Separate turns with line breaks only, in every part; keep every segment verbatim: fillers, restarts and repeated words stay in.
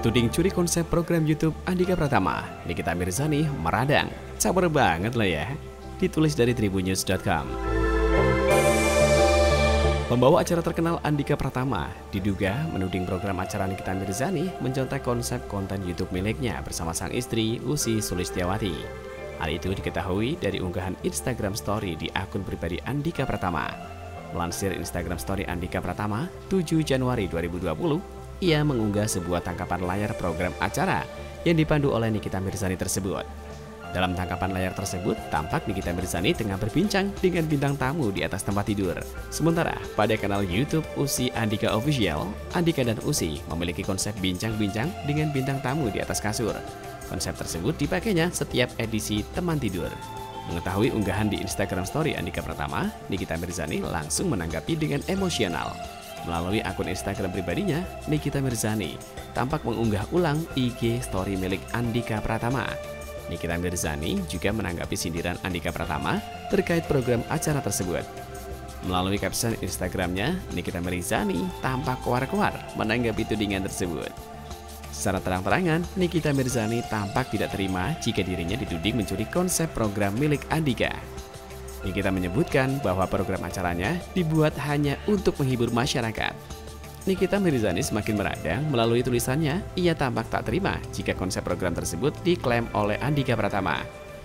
Dituding curi konsep program YouTube Andika Pratama, Nikita Mirzani meradang. Caper banget lah ya. Ditulis dari tribunnews dot com. Pembawa acara terkenal Andika Pratama diduga menuding program acara Nikita Mirzani mencontek konsep konten YouTube miliknya bersama sang istri Ussy Sulistyawati. Hal itu diketahui dari unggahan Instagram Story di akun pribadi Andika Pratama. Melansir Instagram Story Andika Pratama, tujuh Januari dua ribu dua puluh, ia mengunggah sebuah tangkapan layar program acara yang dipandu oleh Nikita Mirzani tersebut. Dalam tangkapan layar tersebut, tampak Nikita Mirzani tengah berbincang dengan bintang tamu di atas tempat tidur. Sementara pada kanal YouTube Ussy Andika Official, Andika dan Ussy memiliki konsep bincang-bincang dengan bintang tamu di atas kasur. Konsep tersebut dipakainya setiap edisi teman tidur. Mengetahui unggahan di Instagram Story Andika Pratama, Nikita Mirzani langsung menanggapi dengan emosional. Melalui akun Instagram pribadinya, Nikita Mirzani tampak mengunggah ulang I G Story milik Andika Pratama. Nikita Mirzani juga menanggapi sindiran Andika Pratama terkait program acara tersebut. Melalui caption Instagramnya, Nikita Mirzani tampak keluar-keluar menanggapi tudingan tersebut. Secara terang-terangan, Nikita Mirzani tampak tidak terima jika dirinya dituding mencuri konsep program milik Andika. Nikita menyebutkan bahwa program acaranya dibuat hanya untuk menghibur masyarakat. Nikita Mirzani semakin meradang melalui tulisannya, ia tampak tak terima jika konsep program tersebut diklaim oleh Andika Pratama.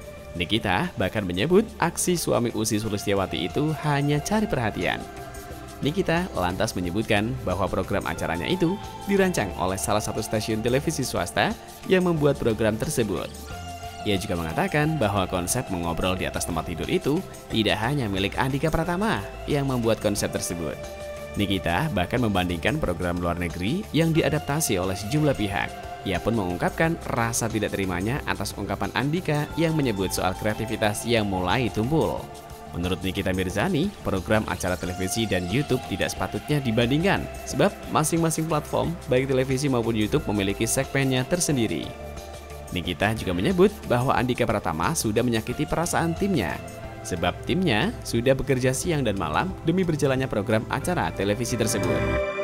Nikita bahkan menyebut aksi suami Ussy Sulistyawati itu hanya cari perhatian. Nikita lantas menyebutkan bahwa program acaranya itu dirancang oleh salah satu stasiun televisi swasta yang membuat program tersebut. Ia juga mengatakan bahwa konsep mengobrol di atas tempat tidur itu tidak hanya milik Andika Pratama yang membuat konsep tersebut. Nikita bahkan membandingkan program luar negeri yang diadaptasi oleh sejumlah pihak. Ia pun mengungkapkan rasa tidak terimanya atas ungkapan Andika yang menyebut soal kreativitas yang mulai tumpul. Menurut Nikita Mirzani, program acara televisi dan YouTube tidak sepatutnya dibandingkan, sebab masing-masing platform, baik televisi maupun YouTube memiliki segmennya tersendiri. Nikita juga menyebut bahwa Andika Pratama sudah menyakiti perasaan timnya, sebab timnya sudah bekerja siang dan malam demi berjalannya program acara televisi tersebut.